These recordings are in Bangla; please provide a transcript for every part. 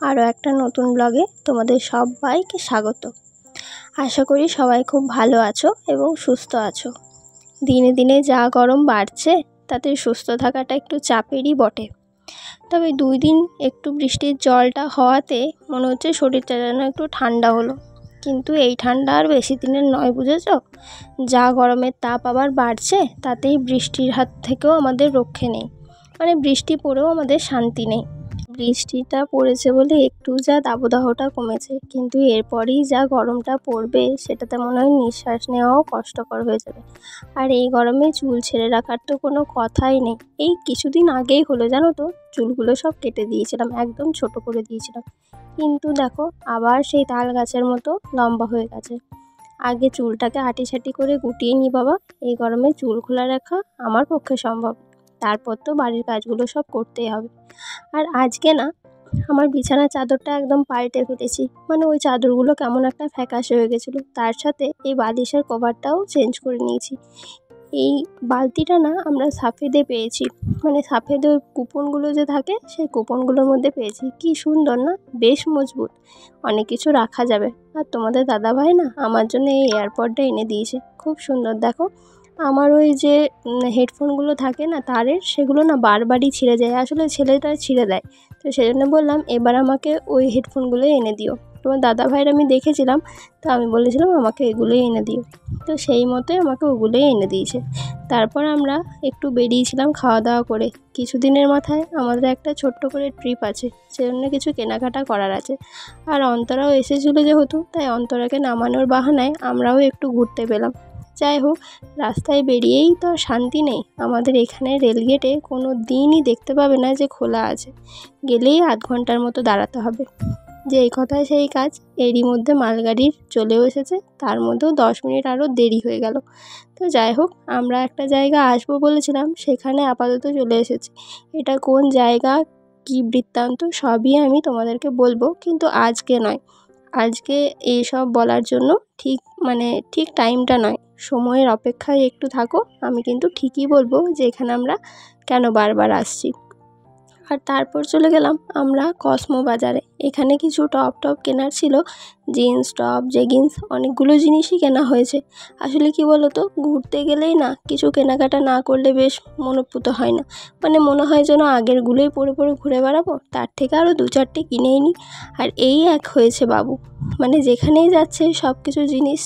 আরও একটা নতুন ব্লগে তোমাদের সবাইকে স্বাগত। আশা করি সবাই খুব ভালো আছো এবং সুস্থ আছো। দিনে দিনে যা গরম বাড়ছে তাতে সুস্থ থাকাটা একটু চাপেরই বটে। তবে 2 দিন একটু বৃষ্টির জলটা হওয়াতে মনে হচ্ছে শরীরটা যেন একটু ঠান্ডা হলো। কিন্তু এই ঠান্ডা আর বেশি দিনের নয়, বুঝেছ? যা গরমের তাপ আবার বাড়ছে তাতেই বৃষ্টির হাত থেকেও আমাদের রক্ষে নেই, মানে বৃষ্টি পড়েও আমাদের শান্তি নেই। বৃষ্টিটা পড়েছে বলে একটু যা দাবদাহটা কমেছে, কিন্তু এরপরেই যা গরমটা পড়বে সেটাতে মনে হয় নিঃশ্বাস নেওয়াও কষ্টকর হয়ে যাবে। আর এই গরমে চুল ছেড়ে রাখার তো কোনো কথাই নেই। এই কিছুদিন আগেই হলো জানো তো, চুলগুলো সব কেটে দিয়েছিলাম, একদম ছোট করে দিয়েছিলাম, কিন্তু দেখো আবার সেই তাল গাছের মতো লম্বা হয়ে গেছে। আগে চুলটাকে আটিসাটি করে গুটিয়ে নি বাবা, এই গরমে চুল খোলা রাখা আমার পক্ষে সম্ভব। তারপর তো বাড়ির কাজগুলো সব করতেই হবে। আর আজকে না, আমার বিছানার চাদরটা একদম পাল্টে ফেলেছি, মানে ওই চাদরগুলো কেমন একটা ফ্যাকাশে হয়ে গেছিলো। তার সাথে এই বালিশের কভারটাও চেঞ্জ করে নিয়েছি। এই বালতিটা না আমরা সাফেদে পেয়েছি, মানে সাফেদে ওই কুপনগুলো যে থাকে সেই কুপনগুলোর মধ্যে পেয়েছি। কি সুন্দর না, বেশ মজবুত, অনেক কিছু রাখা যাবে। আর তোমাদের দাদাভাই না আমার জন্য এই এয়ারপডটা এনে দিয়েছে, খুব সুন্দর। দেখো আমার ওই যে হেডফোনগুলো থাকে না তারের, সেগুলো না বারবারই ছিঁড়ে যায়, আসলে ছেলেটা ছিঁড়ে দেয়। তো সেই জন্য বললাম এবার আমাকে ওই হেডফোনগুলোই এনে দিও। তোমার দাদাভাইয়ের আমি দেখেছিলাম, তো আমি বলেছিলাম আমাকে এগুলোই এনে দিও, তো সেই মতোই আমাকে ওগুলোই এনে দিয়েছে। তারপর আমরা একটু বেরিয়েছিলাম খাওয়া দাওয়া করে। কিছুদিনের মাথায় আমাদের একটা ছোট্ট করে ট্রিপ আছে, সেজন্য কিছু কেনাকাটা করার আছে। আর অন্তরাও এসেছিলো যেহেতু, তাই অন্তরাকে নামানোর বাহানায় আমরাও একটু ঘুরতে পেলাম। যাই হোক, রাস্তায় বেরিয়েই তো শান্তি নেই। আমাদের এখানে রেলগেটে কোনো দিনই দেখতে পাবে না যে খোলা আছে, গেলেই আধ ঘন্টার মতো দাঁড়াতে হবে। যে এই কথায় সেই কাজ, এরই মধ্যে মালগাড়ির চলেও এসেছে, তার মধ্যেও 10 মিনিট আরও দেরি হয়ে গেল। তো যাই হোক, আমরা একটা জায়গা আসবো বলেছিলাম, সেখানে আপাতত চলে এসেছি। এটা কোন জায়গা, কী বৃত্তান্ত সবই আমি তোমাদেরকে বলবো, কিন্তু আজকে নয়। আজকে এইসব বলার জন্য ঠিক টাইমটা নয়, সময়ের অপেক্ষায় একটু থাকো, আমি কিন্তু ঠিকই বলবো যে এখানে আমরা কেন বারবার আসছি। আর তারপর চলে গেলাম আমরা কসমো বাজারে। এখানে কিছু টপ কেনার ছিল, জিন্স টপ, জেগিন্স, অনেকগুলো জিনিসই কেনা হয়েছে। আসলে কি বলো তো, ঘুরতে গেলেই না কিছু কেনাকাটা না করলে বেশ মনোপুত হয় না, মানে মনে হয় যেন আগেরগুলোই পরে পরে ঘুরে বেড়াবো, তার থেকে আরও 2-4টে কিনেই নিই। আর এই এক হয়েছে বাবু, মানে যেখানেই যাচ্ছে সব কিছু জিনিস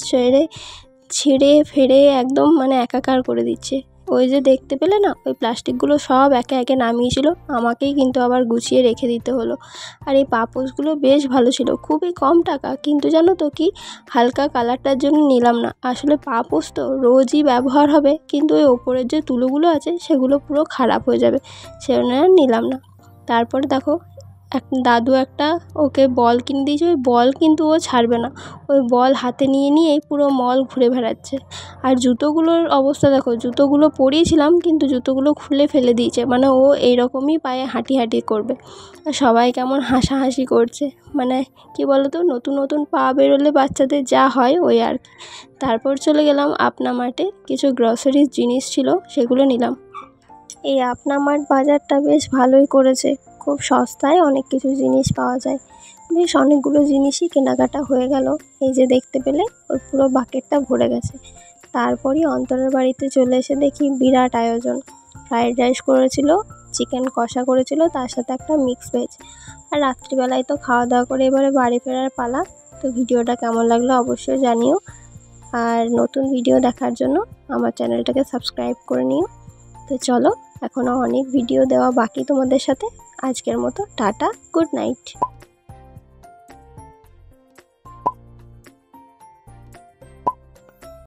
ছিঁড়ে ফেড়ে একদম মানে একাকার করে দিচ্ছে। ওই যে দেখতে পেলে না, ওই প্লাস্টিকগুলো সব একে একে নামিয়েছিল, আমাকেই কিন্তু আবার গুছিয়ে রেখে দিতে হলো। আর এই পাপোশগুলো বেশ ভালো ছিল, খুবই কম টাকা, কিন্তু জানো তো কি, হালকা কালারটার জন্য নিলাম না। আসলে পাপোশ তো রোজই ব্যবহার হবে, কিন্তু ওই ওপরের যে তুলোগুলো আছে সেগুলো পুরো খারাপ হয়ে যাবে, সেজন্য আর নিলাম না। তারপরে দেখো দাদু একটা ওকে বল কিনে দিয়েছে, ওই বল কিন্তু ও ছাড়বে না, ওই বল হাতে নিয়েই পুরো মল ঘুরে বেড়াচ্ছে। আর জুতোগুলোর অবস্থা দেখো, জুতোগুলো পরিয়েছিলাম কিন্তু জুতোগুলো খুলে ফেলে দিয়েছে, মানে ও এইরকমই পায়ে হাঁটি করবে। আর সবাই কেমন হাসাহাসি করছে, মানে কি বলো তো, নতুন নতুন পা বেরোলে বাচ্চাদের যা হয় ওই আর কি। তারপর চলে গেলাম আপনা মার্টে, কিছু গ্রসারির জিনিস ছিল সেগুলো নিলাম। এই আপনা মার্ট বাজারটা বেশ ভালোই করেছে, খুব সস্তায় অনেক কিছু জিনিস পাওয়া যায়। বেশ অনেকগুলো জিনিসই কেনাকাটা হয়ে গেল। এই যে দেখতে পেলে ওই পুরো বাকেটটা ভরে গেছে। তারপরই অন্তরের বাড়িতে চলে এসে দেখি বিরাট আয়োজন। ফ্রায়েড রাইস করেছিল, চিকেন কষা করেছিল, তার সাথে একটা মিক্স ভেজ। আর রাত্রিবেলায় তো খাওয়া দাওয়া করে এবারে বাড়ি ফেরার পালা। তো ভিডিওটা কেমন লাগলো অবশ্যই জানিও, আর নতুন ভিডিও দেখার জন্য আমার চ্যানেলটাকে সাবস্ক্রাইব করে নিও। তো চলো, এখনও অনেক ভিডিও দেওয়া বাকি তোমাদের সাথে। আজকের মতো টাটা, গুড নাইট।